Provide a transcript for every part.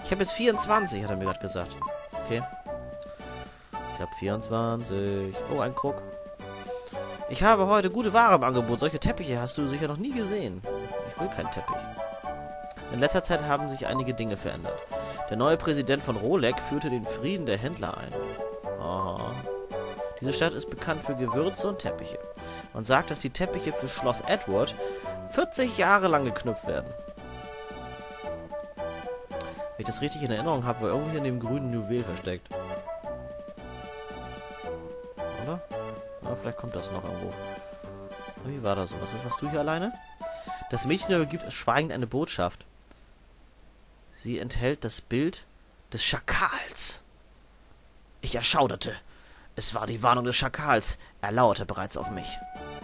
Ich habe jetzt 24, hat er mir gerade gesagt. Okay. Ich habe 24. Oh, ein Krug. Ich habe heute gute Ware im Angebot. Solche Teppiche hast du sicher noch nie gesehen. Ich will keinen Teppich. In letzter Zeit haben sich einige Dinge verändert. Der neue Präsident von Rolek führte den Frieden der Händler ein. Aha. Diese Stadt ist bekannt für Gewürze und Teppiche. Man sagt, dass die Teppiche für Schloss Edward 40 Jahre lang geknüpft werden. Wenn ich das richtig in Erinnerung habe, war irgendwo hier in dem grünen Juwel versteckt. Oder? Ja, vielleicht kommt das noch irgendwo. Wie war das so? Was machst du hier alleine? Das Mädchen übergibt schweigend eine Botschaft. Sie enthält das Bild des Schakals. Ich erschauderte. Es war die Warnung des Schakals. Er lauerte bereits auf mich.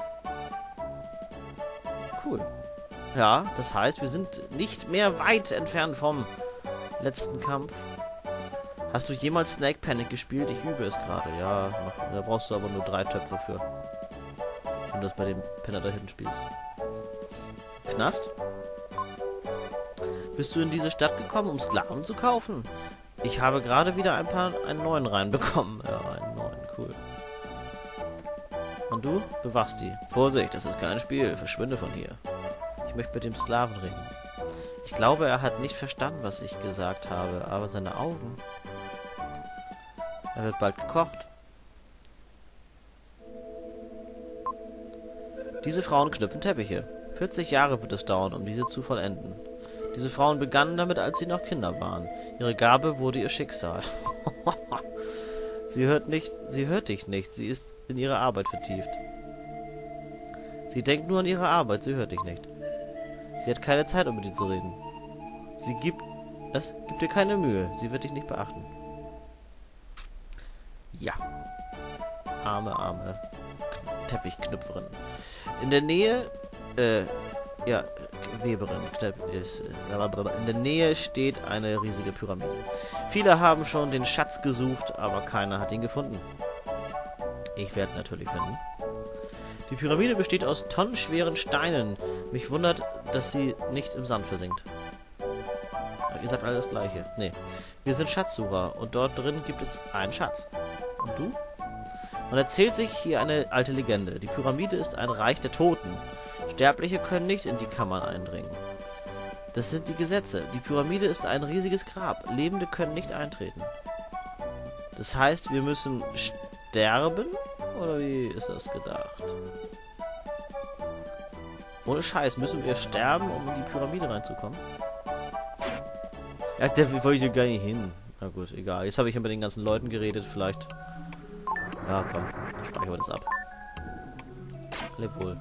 Cool. Ja, das heißt, wir sind nicht mehr weit entfernt vom letzten Kampf. Hast du jemals Snake Panic gespielt? Ich übe es gerade. Ja, da brauchst du aber nur 3 Töpfe für. Wenn du das bei dem Penner da hinten spielst. Knast? Bist du in diese Stadt gekommen, um Sklaven zu kaufen? Ich habe gerade wieder einen neuen reinbekommen. Ja, einen neuen, cool. Und du? Bewachst die. Vorsicht, das ist kein Spiel. Verschwinde von hier. Ich möchte mit dem Sklaven reden. Ich glaube, er hat nicht verstanden, was ich gesagt habe, aber seine Augen... Er wird bald gekocht. Diese Frauen knüpfen Teppiche. 40 Jahre wird es dauern, um diese zu vollenden. Diese Frauen begannen damit, als sie noch Kinder waren. Ihre Gabe wurde ihr Schicksal. Sie hört dich nicht. Sie ist in ihre Arbeit vertieft. Sie denkt nur an ihre Arbeit, sie hört dich nicht. Sie hat keine Zeit, um mit dir zu reden. Sie gibt dir keine Mühe. Sie wird dich nicht beachten. Ja. Arme Teppichknüpferin. In der Nähe, Weberin. In der Nähe steht eine riesige Pyramide. Viele haben schon den Schatz gesucht, aber keiner hat ihn gefunden. Ich werde ihn natürlich finden. Die Pyramide besteht aus tonnenschweren Steinen. Mich wundert, dass sie nicht im Sand versinkt. Ihr sagt alles das Gleiche. Nee. Wir sind Schatzsucher und dort drin gibt es einen Schatz. Und du? Man erzählt sich hier eine alte Legende. Die Pyramide ist ein Reich der Toten. Sterbliche können nicht in die Kammern eindringen. Das sind die Gesetze. Die Pyramide ist ein riesiges Grab. Lebende können nicht eintreten. Das heißt, wir müssen sterben? Oder wie ist das gedacht? Ohne Scheiß, müssen wir sterben, um in die Pyramide reinzukommen? Ja, da wollte ich gar nicht hin. Na gut, egal. Jetzt habe ich ja mit den ganzen Leuten geredet, vielleicht... Ja, komm, dann speichern wir das ab. Leb wohl.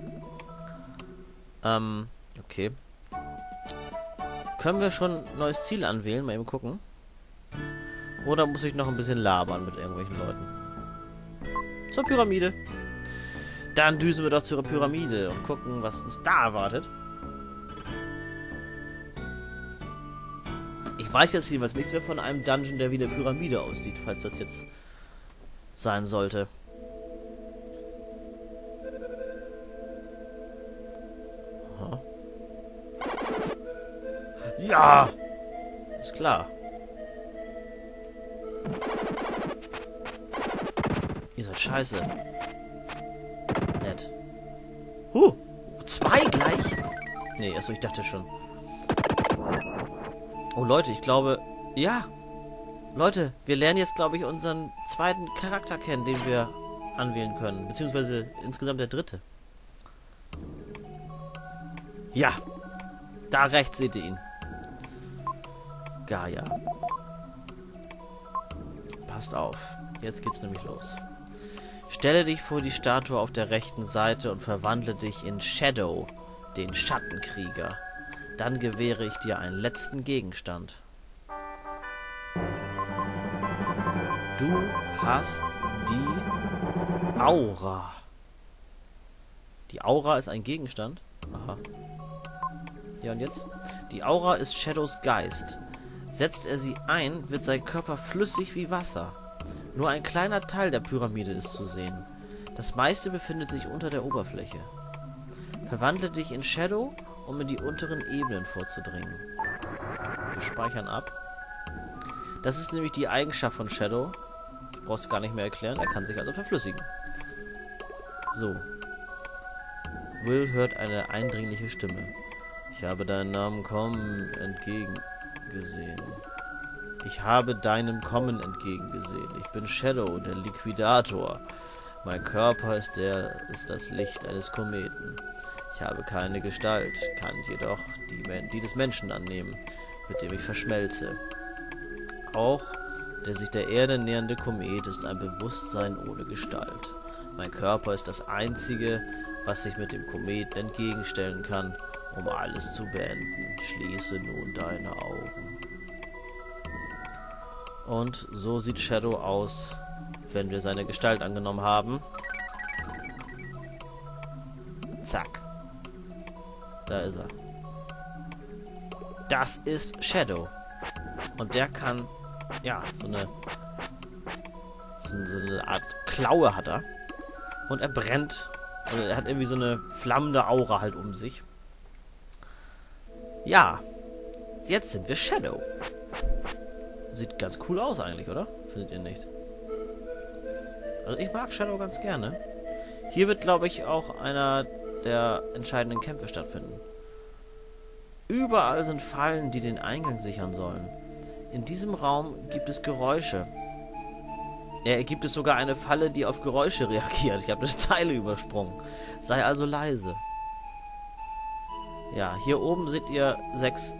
Okay. Können wir schon ein neues Ziel anwählen? Mal eben gucken. Oder muss ich noch ein bisschen labern mit irgendwelchen Leuten? Zur Pyramide. Dann düsen wir doch zur Pyramide und gucken, was uns da erwartet. Ich weiß jetzt jedenfalls nichts mehr von einem Dungeon, der wie eine Pyramide aussieht, falls das jetzt sein sollte. Aha. Ja! Ist klar. Ihr seid scheiße. Nett. 2 gleich? Nee, achso, ich dachte schon. Oh Leute, ich glaube... Ja! Leute, wir lernen jetzt, glaube ich, unseren zweiten Charakter kennen, den wir anwählen können. Beziehungsweise insgesamt der 3. Ja! Da rechts seht ihr ihn. Gaia. Passt auf. Jetzt geht's nämlich los. Stelle dich vor die Statue auf der rechten Seite und verwandle dich in Shadow, den Schattenkrieger. Dann gewähre ich dir einen letzten Gegenstand. Du hast die Aura. Die Aura ist ein Gegenstand? Aha. Ja, und jetzt? Die Aura ist Shadows Geist. Setzt er sie ein, wird sein Körper flüssig wie Wasser. Nur ein kleiner Teil der Pyramide ist zu sehen. Das meiste befindet sich unter der Oberfläche. Verwandle dich in Shadow, um in die unteren Ebenen vorzudringen. Wir speichern ab. Das ist nämlich die Eigenschaft von Shadow. Ich brauche es gar nicht mehr erklären. Er kann sich also verflüssigen. So. Will hört eine eindringliche Stimme. Ich habe deinen Namen Kommen entgegengesehen. Ich habe deinem Kommen entgegengesehen. Ich bin Shadow, der Liquidator. Mein Körper ist das Licht eines Kometen. Ich habe keine Gestalt, kann jedoch die des Menschen annehmen, mit dem ich verschmelze. Auch der sich der Erde nähernde Komet ist ein Bewusstsein ohne Gestalt. Mein Körper ist das Einzige, was sich mit dem Kometen entgegenstellen kann, um alles zu beenden. Schließe nun deine Augen. Und so sieht Shadow aus, wenn wir seine Gestalt angenommen haben. Zack. Da ist er. Das ist Shadow. Und der kann, ja, so eine Art Klaue hat er. Und er brennt. Also er hat irgendwie so eine flammende Aura halt um sich. Ja. Jetzt sind wir Shadow. Sieht ganz cool aus eigentlich, oder? Findet ihr nicht? Also ich mag Shadow ganz gerne. Hier wird, glaube ich, auch einer der entscheidenden Kämpfe stattfinden. Überall sind Fallen, die den Eingang sichern sollen. In diesem Raum gibt es Geräusche. Gibt es sogar eine Falle, die auf Geräusche reagiert. Ich habe eine Zeile übersprungen. Sei also leise. Ja, hier oben seht ihr 6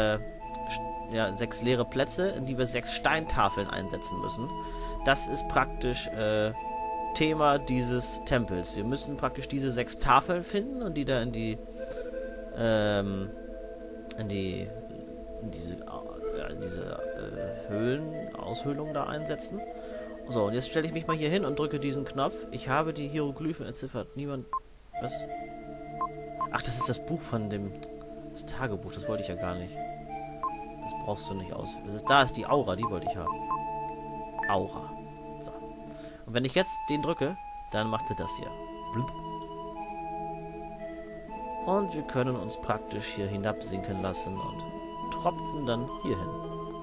leere Plätze, in die wir 6 Steintafeln einsetzen müssen. Das ist praktisch Thema dieses Tempels. Wir müssen praktisch diese 6 Tafeln finden und die da in diese Aushöhlung da einsetzen. So, und jetzt stelle ich mich mal hier hin und drücke diesen Knopf. Ich habe die Hieroglyphen entziffert. Niemand... Was? Ach, das ist das Buch von dem... Das Tagebuch, das wollte ich ja gar nicht. Das brauchst du nicht aus... Da ist die Aura, die wollte ich haben. Aura. So. Und wenn ich jetzt den drücke, dann macht er das hier. Blub. Und wir können uns praktisch hier hinabsinken lassen und tropfen dann hier hin.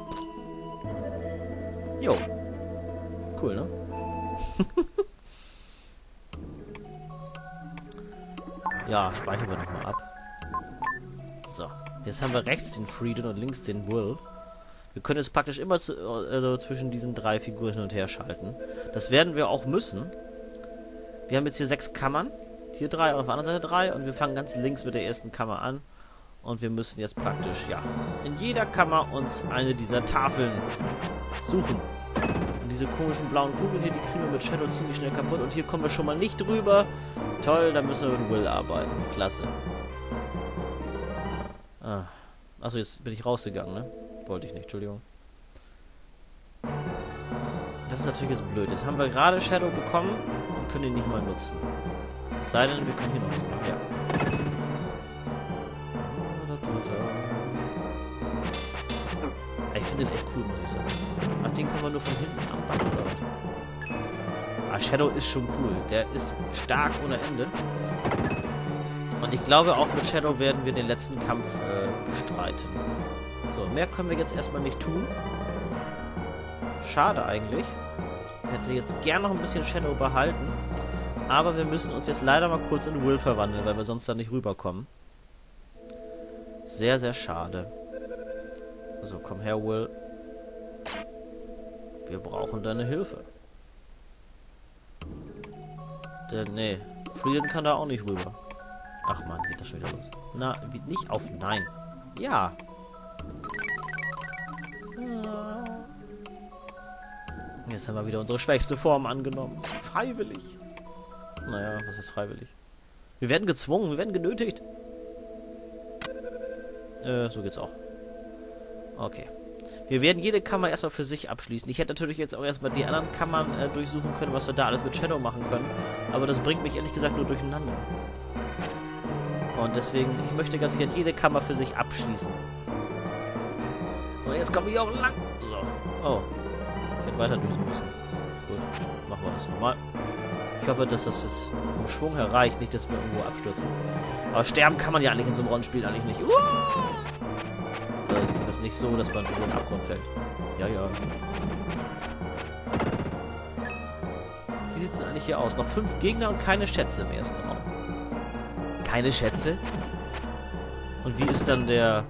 Jo. Cool, ne? Ja, speichern wir nochmal ab. So. Jetzt haben wir rechts den Frieden und links den Will. Wir können jetzt praktisch immer zwischen diesen 3 Figuren hin und her schalten. Das werden wir auch müssen. Wir haben jetzt hier 6 Kammern. Hier 3 und auf der anderen Seite 3. Und wir fangen ganz links mit der ersten Kammer an. Und wir müssen jetzt praktisch, ja, in jeder Kammer uns eine dieser Tafeln suchen. Und diese komischen blauen Kugeln hier, die kriegen wir mit Shadow ziemlich schnell kaputt. Und hier kommen wir schon mal nicht drüber. Toll, dann müssen wir mit Will arbeiten. Klasse. Ah. Achso, jetzt bin ich rausgegangen, ne? Wollte ich nicht, Entschuldigung. Das ist natürlich jetzt blöd. Jetzt haben wir gerade Shadow bekommen und können ihn nicht mal nutzen. Es sei denn, wir können hier noch was machen, ja. Ich finde den echt cool, muss ich sagen. Ach, den können wir nur von hinten anpacken, oder was? Ah, Shadow ist schon cool. Der ist stark ohne Ende. Und ich glaube, auch mit Shadow werden wir den letzten Kampf bestreiten. So, mehr können wir jetzt erstmal nicht tun. Schade eigentlich. Ich hätte jetzt gern noch ein bisschen Shadow behalten. Aber wir müssen uns jetzt leider mal kurz in Will verwandeln, weil wir sonst da nicht rüberkommen. Sehr, sehr schade. So, komm her, Will. Wir brauchen deine Hilfe. Nee, Frieden kann da auch nicht rüber. Ach man, geht das schon wieder los. Na, nicht auf Nein. Ja. Jetzt haben wir wieder unsere schwächste Form angenommen. Freiwillig. Naja, was heißt freiwillig? Wir werden gezwungen, wir werden genötigt. So geht's auch. Okay. Wir werden jede Kammer erstmal für sich abschließen. Ich hätte natürlich jetzt auch erstmal die anderen Kammern durchsuchen können, was wir da alles mit Shadow machen können. Aber das bringt mich ehrlich gesagt nur durcheinander. Und deswegen, ich möchte ganz gerne jede Kammer für sich abschließen. Und jetzt kommen wir hier auch lang. So. Oh. Ich hätte weiter düsen müssen. Gut. Machen wir das nochmal. Ich hoffe, dass das jetzt vom Schwung her reicht, nicht, dass wir irgendwo abstürzen. Aber sterben kann man ja eigentlich in so einem Rollenspiel eigentlich nicht. Das ist nicht so, dass man in den Abgrund fällt. Ja, ja. Wie sieht es denn eigentlich hier aus? Noch 5 Gegner und keine Schätze im ersten Raum. Keine Schätze? Und wie ist dann der...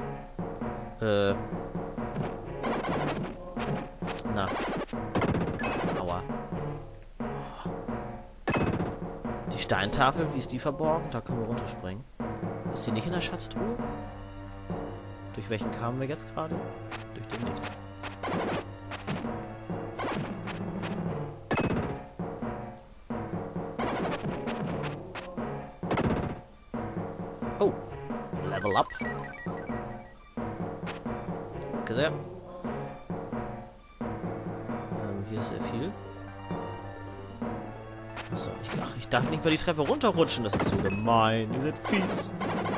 Na. Aua. Oh. Die Steintafel, wie ist die verborgen? Da können wir runterspringen. Ist die nicht in der Schatztruhe? Durch welchen kamen wir jetzt gerade? Durch den nicht. Oh. Level up. Danke sehr. Hier ist sehr viel. Achso, ich darf nicht mehr die Treppe runterrutschen. Das ist so gemein. Ihr seid fies.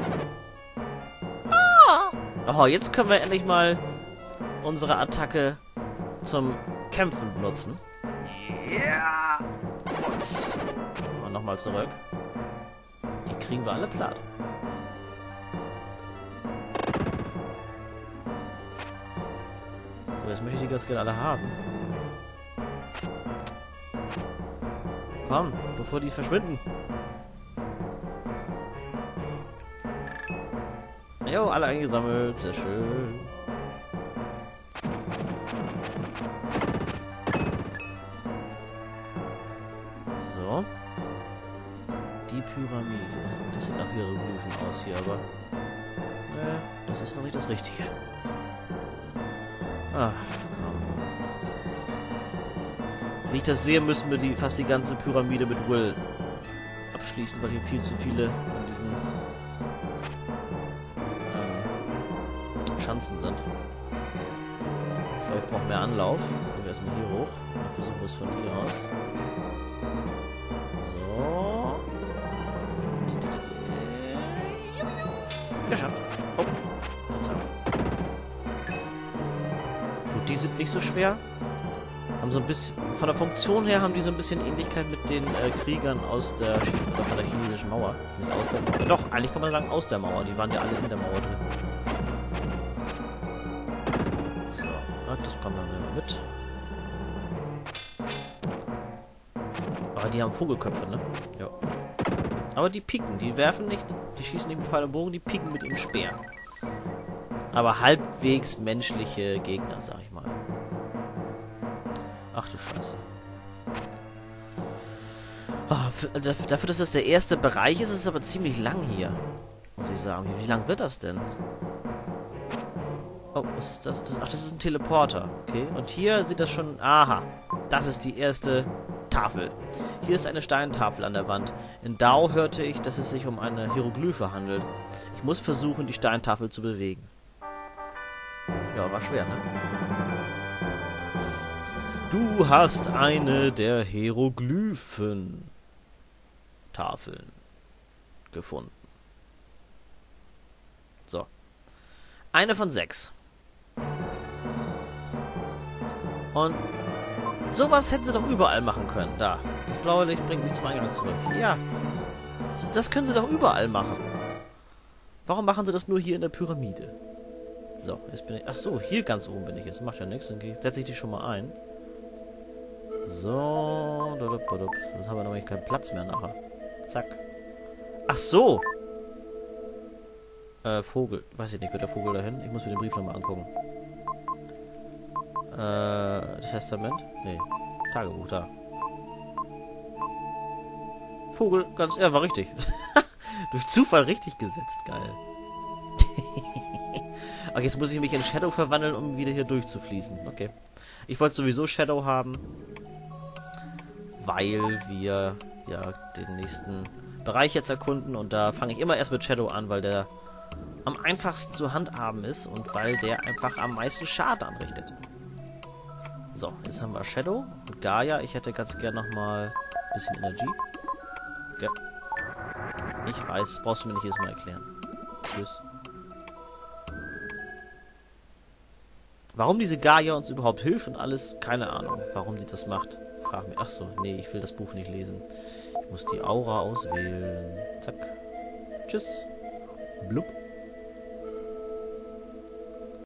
Oh, jetzt können wir endlich mal unsere Attacke zum Kämpfen benutzen. Ja! Putz. Und nochmal zurück. Die kriegen wir alle platt. So, jetzt möchte ich die ganz gerne alle haben. Komm, bevor die verschwinden. Jo, alle eingesammelt. Sehr schön. So. Die Pyramide. Das sieht nach Hieroglyphen aus hier, aber... Ne, das ist noch nicht das Richtige. Ach, komm. Wie ich das sehe, müssen wir fast die ganze Pyramide mit Will abschließen, weil hier viel zu viele von diesen Schanzen sind. Ich glaube, ich brauche mehr Anlauf. Gehen wir erstmal hier hoch. Dann versuchen wir es von hier aus. So. Geschafft. Oh. Verzeihung. Gut, die sind nicht so schwer. Haben so ein bisschen, von der Funktion her haben die so ein bisschen Ähnlichkeit mit den Kriegern aus der von der chinesischen Mauer. Nicht aus der Mauer. Doch, eigentlich kann man sagen aus der Mauer. Die waren ja alle in der Mauer drin. So, das kommt dann mit. Aber die haben Vogelköpfe, ne? Ja. Aber die pieken, die werfen nicht, die schießen nicht mit Pfeil und Bogen, die pieken mit dem Speer. Aber halbwegs menschliche Gegner, sag ich mal. Ach du Scheiße. Oh, dafür, dass das der erste Bereich ist, ist es aber ziemlich lang hier. Muss ich sagen. Wie lang wird das denn? Oh, was ist das? Ach, das ist ein Teleporter. Okay. Und hier sieht das schon... Aha. Das ist die erste Tafel. Hier ist eine Steintafel an der Wand. In Dao hörte ich, dass es sich um eine Hieroglyphe handelt. Ich muss versuchen, die Steintafel zu bewegen. Ja, war schwer, ne? Du hast eine der Hieroglyphen-Tafeln gefunden. So. Eine von 6. Und sowas hätten sie doch überall machen können. Da. Das blaue Licht bringt mich zum Eingang zurück. Ja. Das können sie doch überall machen. Warum machen sie das nur hier in der Pyramide? So, jetzt bin ich... Ach so, hier ganz oben bin ich jetzt. Macht ja nichts. Dann setze ich die schon mal ein. So. Jetzt haben wir nämlich keinen Platz mehr nachher. Zack. Ach so. Vogel. Weiß ich nicht, gehört der Vogel dahin? Ich muss mir den Brief nochmal angucken. Testament? Nee. Tagebuch, da. Vogel, ganz... Ja, war richtig. Durch Zufall richtig gesetzt. Geil. Okay, jetzt muss ich mich in Shadow verwandeln, um wieder hier durchzufließen. Okay. Ich wollte sowieso Shadow haben, weil wir ja den nächsten Bereich jetzt erkunden. Und da fange ich immer erst mit Shadow an, weil der am einfachsten zu handhaben ist und weil der einfach am meisten Schaden anrichtet. So, jetzt haben wir Shadow und Gaia. Ich hätte ganz gern nochmal ein bisschen Energie. Okay. Ich weiß, das brauchst du mir nicht jedes Mal erklären. Tschüss. Warum diese Gaia uns überhaupt hilft und alles, keine Ahnung. Warum die das macht, frag mich. Achso, nee, ich will das Buch nicht lesen. Ich muss die Aura auswählen. Zack. Tschüss. Blub.